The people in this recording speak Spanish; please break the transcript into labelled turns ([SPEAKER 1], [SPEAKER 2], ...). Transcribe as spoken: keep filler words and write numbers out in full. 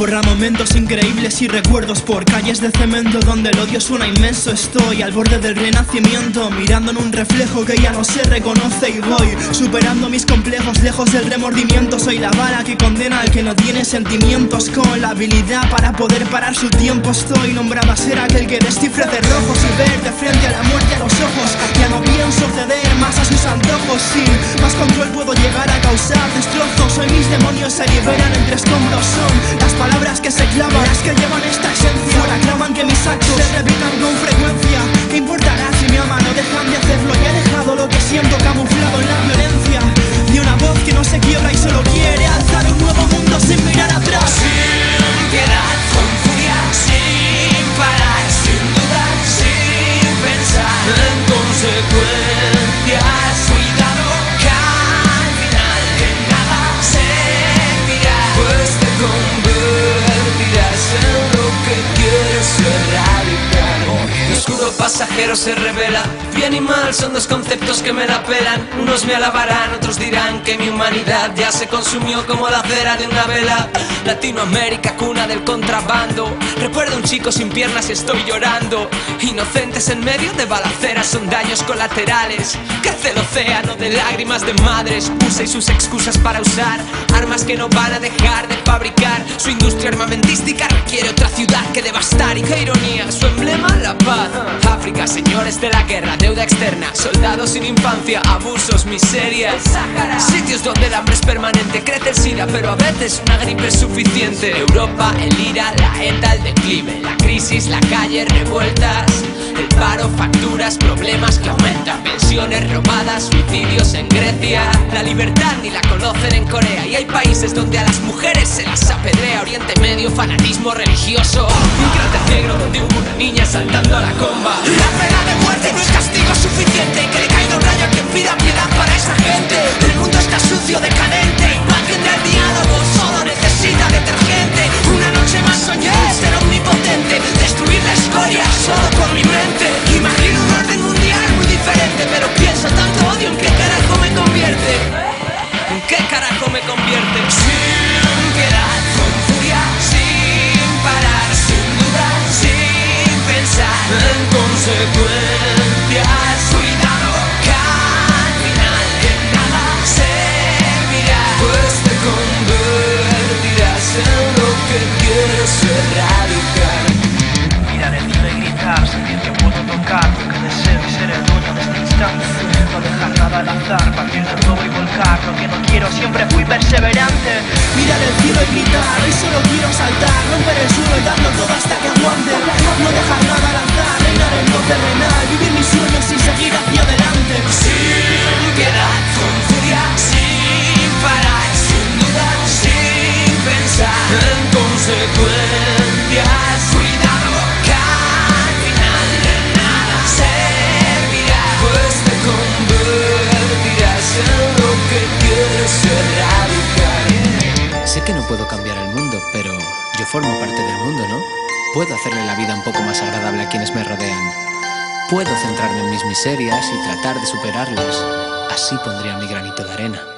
[SPEAKER 1] Borra momentos increíbles y recuerdos por calles de cemento donde el odio suena inmenso. Estoy al borde del renacimiento, mirando en un reflejo que ya no se reconoce y voy superando mis complejos, lejos del remordimiento. Soy la bala que condena al que no tiene sentimientos, con la habilidad para poder parar su tiempo. Estoy nombrado a ser aquel que descifre cerrojos y ver de frente a la muerte a los ojos. Ya no pienso ceder más a sus antojos, sin más control puedo llegar a causar destrozos. Hoy mis demonios se liberan entre escombros, son las palabras que se clavan, las que llevan esta esencia. Ahora claman que mis actos se repitan con frecuencia. ¿Qué importará si me aman o dejan de hacerlo? Ya he dejado lo que siento camuflado en la violencia de una voz que no se quiebra y solo quiere alzar un nuevo mundo sin mirar atrás.
[SPEAKER 2] Sin piedad, con furia, sin parar, sin dudar, sin pensar en consecuencias. Cuidado que al final de nada servirá, pues te convertirás en lo que quieres erradicar. Mi oscuro pasajero se revela. Bien y mal son dos conceptos que me la pelan. Unos me alabarán, otros dirán que mi humanidad ya se consumió como la cera de una vela. Latinoamérica, cuna del contrabando. Recuerdo un chico sin piernas y estoy llorando. Inocentes en medio de balaceras son daños colaterales. Crece el océano de lágrimas de madres. Usa y sus excusas para usar armas que no van a dejar de fabricar. Su industria armamentística requiere otra ciudad que devastar. Y qué ironía, su emblema la paz. África, señores de la guerra, deuda externa, soldados sin infancia, abusos, miseria. Sitios donde el hambre es permanente, crece el SIDA, pero a veces una gripe es suficiente. Europa, el IRA, la ETA, el declive, la crisis, la calle, revueltas, el paro, facturas, problemas que aumentan, pensiones robadas, suicidios en Grecia. La libertad ni la conocen en Corea y hay países donde a las mujeres se las apedrea. Oriente Medio, fanatismo religioso, un cráter negro donde hubo una niña saltando a la comba. La pena de muerte no es castigo suficiente, que le caiga un rayo a quien pida piedad para esa gente. El mundo está sucio, decadente, no atiende al diálogo, solo necesita detergente. Una noche más soñé ser omnipotente, destruir la escoria solo con mi mente. Imagino un orden mundial muy diferente, pero pienso tanto odio, ¿en qué carajo me convierte? ¿En qué carajo me convierte? Sin piedad, con furia, sin parar, sin dudar, sin pensar en consecuencias. Cuidado que al final de nada servirá, pues te convertirás en lo que quieres erradicar.
[SPEAKER 3] Mirar el cielo y gritar, sentir que puedo tocar lo que deseo y ser el dueño de este instante. No dejar nada al azar, partir de nuevo y volcar lo que no quiero, siempre fui perseverante.
[SPEAKER 1] Mirar el cielo y gritar, hoy solo quiero saltar, romper el suelo y darlo todo hasta que aguante. No dejar nada al azar, reinar en lo terrenal, vivir mis sueños y seguir hacia adelante.
[SPEAKER 2] Sin piedad, con furia, sin parar, sin dudar, sin pensar en consecuencias. Cuidado que al final de nada servirá, pues te convertirás en lo que quieres erradicar.
[SPEAKER 4] Sé que no puedo cambiar el mundo, pero yo formo parte del mundo, ¿no? Puedo hacerle la vida un poco más agradable a quienes me rodean. Puedo centrarme en mis miserias y tratar de superarlas. Así pondría mi granito de arena.